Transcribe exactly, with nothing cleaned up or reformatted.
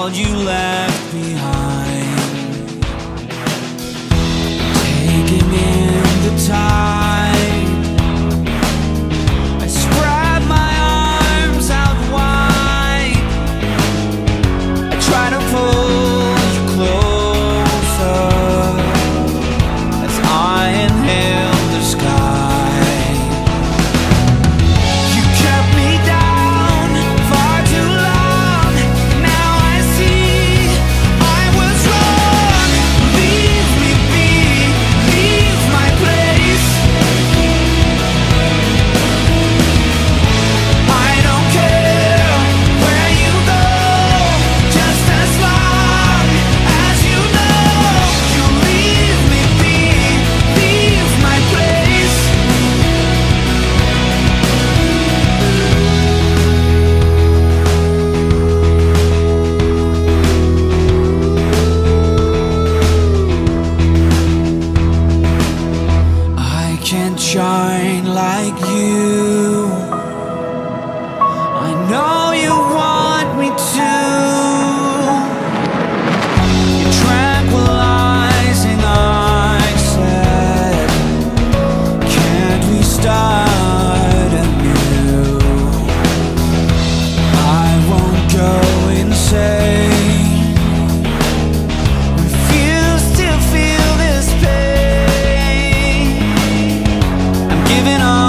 all you left behind. Taking in the tide, I spread my arms out wide. I try to pull you closer as I inhale the sky. You kept me down far too long. Now I see I was wrong. Leave me be, leave my place. I don't care where you go, just as long as you know you leave me be, leave my place. I can't shine like you. I know you want me to. You're tranquilizing, I said. Can't we start anew? I won't go insane. Refuse to feel this pain. I'm giving up.